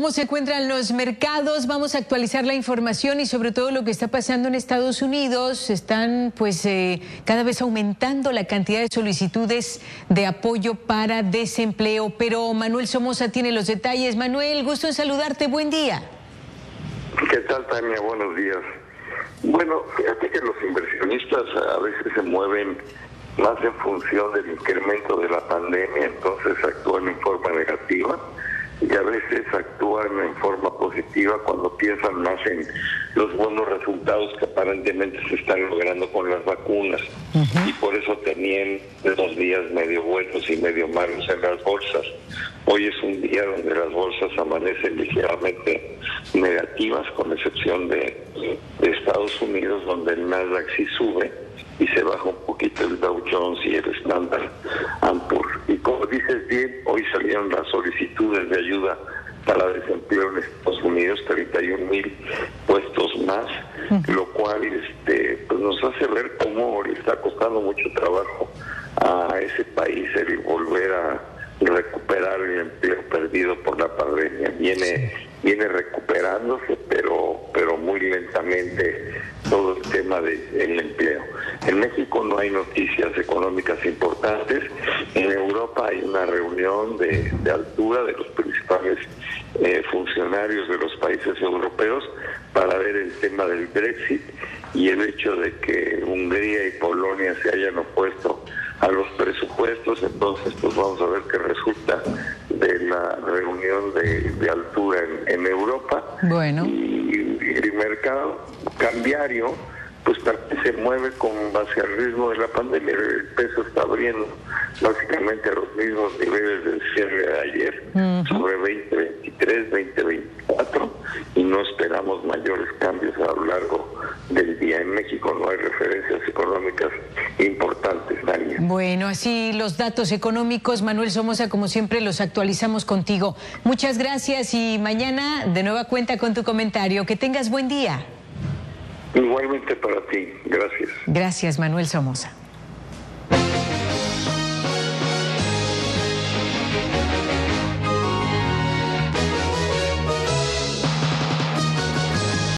¿Cómo se encuentran los mercados? Vamos a actualizar la información y sobre todo lo que está pasando en Estados Unidos. Están cada vez aumentando la cantidad de solicitudes de apoyo para desempleo. Pero Manuel Somoza tiene los detalles. Manuel, gusto en saludarte. Buen día. ¿Qué tal, Tania? Buenos días. Bueno, fíjate que los inversionistas a veces se mueven más en función del incremento de la pandemia, entonces actúan en forma negativa, y a veces actúan en forma positiva cuando piensan más en los buenos resultados que aparentemente se están logrando con las vacunas. Y por eso tenían 2 días medio buenos y medio malos en las bolsas. Hoy es un día donde las bolsas amanecen ligeramente negativas, con excepción de Estados Unidos, donde el Nasdaq sí sube y se baja un poquito el Dow Jones y el Standard & Poor's. Y como dices bien, hoy salieron las solicitudes de ayuda para desempleo en Estados Unidos, 31,000 puestos más, lo cual pues nos hace ver cómo le está costando mucho trabajo a ese país el volver a recuperar el empleo perdido por la pandemia. Viene recuperándose, pero muy lentamente todo el tema del empleo. En México no hay noticias económicas importantes. En Europa hay una reunión de altura de los principales funcionarios de los países europeos para ver el tema del Brexit y el hecho de que Hungría y Polonia se hayan opuesto a los presupuestos. Entonces pues vamos a ver qué resulta de la reunión de altura en Europa. Bueno. Y el mercado cambiario pues también se mueve con base al ritmo de la pandemia. El peso está abriendo básicamente a los mismos niveles del cierre de ayer, sobre 20.23, 20.24, y no esperamos mayores cambios a lo largo del día. En México no hay referencias económicas importantes, Daniel. Bueno, así los datos económicos, Manuel Somoza, como siempre, los actualizamos contigo. Muchas gracias y mañana de nueva cuenta con tu comentario. Que tengas buen día. Igualmente para ti. Gracias. Gracias, Manuel Somoza.